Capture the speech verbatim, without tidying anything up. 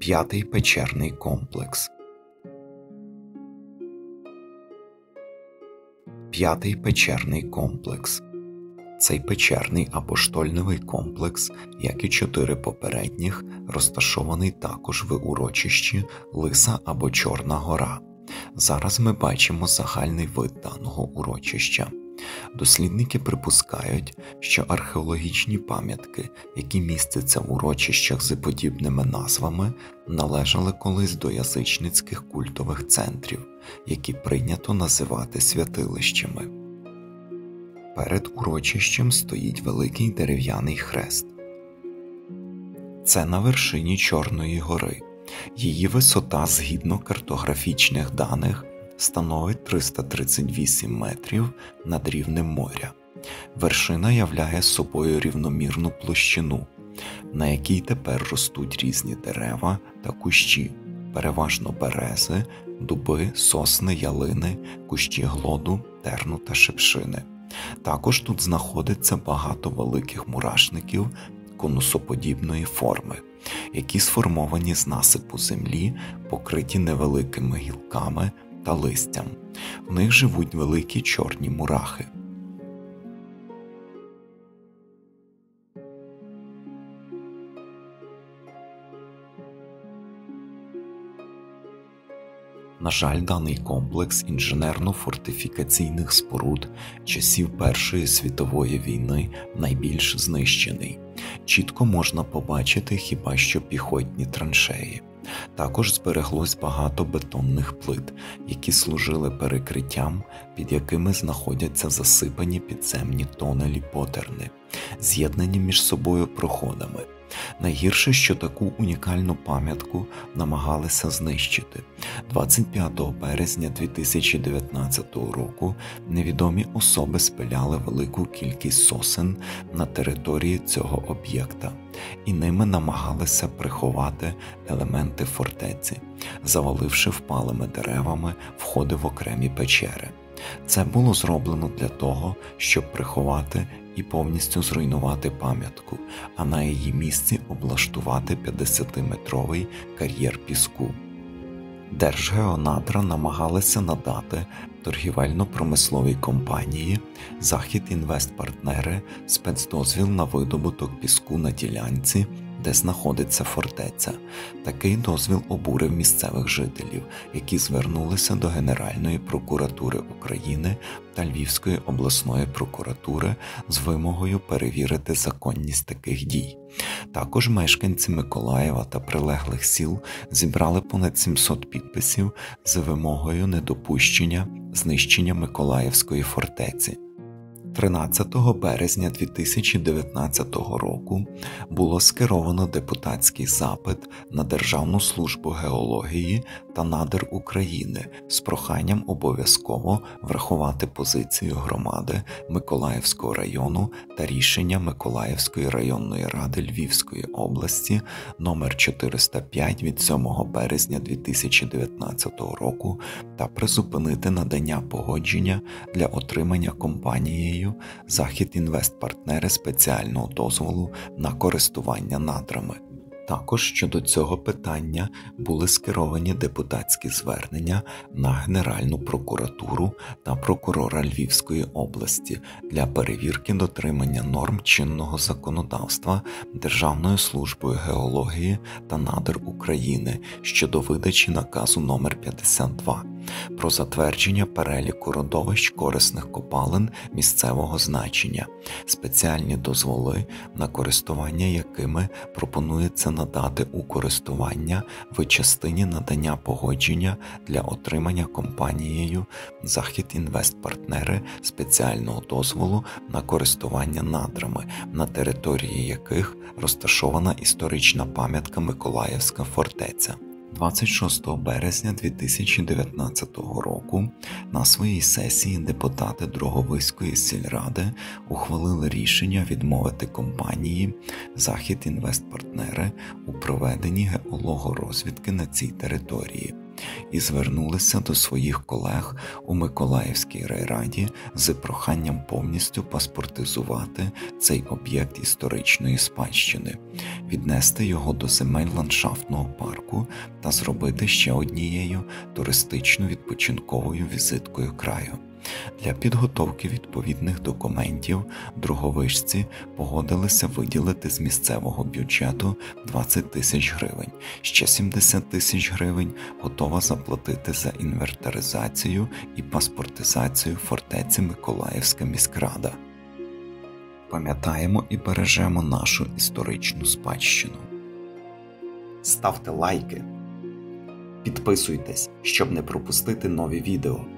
П'ятий печерний комплекс. П'ятий печерний комплекс. Цей печерний або штольневий комплекс, як і чотири попередніх, розташований також в урочищі Лиса або Чорна гора. Зараз ми бачимо загальний вид даного урочища. Дослідники припускають, що археологічні пам'ятки, які містяться в урочищах з подібними назвами, належали колись до язичницьких культових центрів, які прийнято називати святилищами. Перед урочищем стоїть великий дерев'яний хрест. Це на вершині Чорної гори. Її висота, згідно картографічних даних, становить триста тридцять вісім метрів над рівнем моря. Вершина являє собою рівномірну площину, на якій тепер ростуть різні дерева та кущі, переважно берези, дуби, сосни, ялини, кущі глоду, терну та шипшини. Також тут знаходиться багато великих мурашників конусоподібної форми, які сформовані з насипу землі, покриті невеликими гілками та листям. В них живуть великі чорні мурахи. На жаль, даний комплекс інженерно-фортифікаційних споруд часів Першої світової війни найбільш знищений. Чітко можна побачити хіба що піхотні траншеї. Також збереглось багато бетонних плит, які служили перекриттям, під якими знаходяться засипані підземні тонелі-потерни, з'єднані між собою проходами. Найгірше, що таку унікальну пам'ятку намагалися знищити. двадцять п'ятого березня дві тисячі дев'ятнадцятого року невідомі особи спиляли велику кількість сосен на території цього об'єкта, і ними намагалися приховати елементи фортеці, заваливши впалими деревами входи в окремі печери. Це було зроблено для того, щоб приховати і повністю зруйнувати пам'ятку, а на її місці облаштувати п'ятдесятиметровий кар'єр піску. Держгеонадра намагалися надати торгівельно-промисловій компанії «Західінвестпартнери» спецдозвіл на видобуток піску на ділянці, де знаходиться фортеця. Такий дозвіл обурив місцевих жителів, які звернулися до Генеральної прокуратури України та Львівської обласної прокуратури з вимогою перевірити законність таких дій. Також мешканці Миколаєва та прилеглих сіл зібрали понад сімсот підписів з вимогою недопущення знищення Миколаївської фортеці. тринадцятого березня дві тисячі дев'ятнадцятого року було скеровано депутатський запит на Державну службу геології та надр України з проханням обов'язково врахувати позицію громади Миколаївського району та рішення Миколаївської районної ради Львівської області номер чотириста п'ять від сьомого березня дві тисячі дев'ятнадцятого року та призупинити надання погодження для отримання компанією «Західінвестпартнери» спеціального дозволу на користування надрами. Також щодо цього питання були скеровані депутатські звернення на Генеральну прокуратуру та прокурора Львівської області для перевірки дотримання норм чинного законодавства Державною службою геології та надр України щодо видачі наказу номер п'ятдесят два про затвердження переліку родовищ корисних копалин місцевого значення, спеціальні дозволи, на користування якими пропонується надати у користування в частині надання погодження для отримання компанією «Західінвестпартнери» спеціального дозволу на користування надрами, на території яких розташована історична пам'ятка Миколаївська фортеця. двадцять шостого березня дві тисячі дев'ятнадцятого року на своїй сесії депутати Дроговиської сільради ухвалили рішення відмовити компанії «Західінвестпартнери» у проведенні геологорозвідки на цій території. і звернулися до своїх колег у Миколаївській райраді з проханням повністю паспортизувати цей об'єкт історичної спадщини, віднести його до земель ландшафтного парку та зробити ще однією туристично-відпочинковою візиткою краю. Для підготовки відповідних документів дроговижці погодилися виділити з місцевого бюджету двадцять тисяч гривень, ще сімдесят тисяч гривень готова заплатити за інвентаризацію і паспортизацію фортеці Миколаївська міськрада. Пам'ятаємо і бережемо нашу історичну спадщину. Ставте лайки, підписуйтесь, щоб не пропустити нові відео.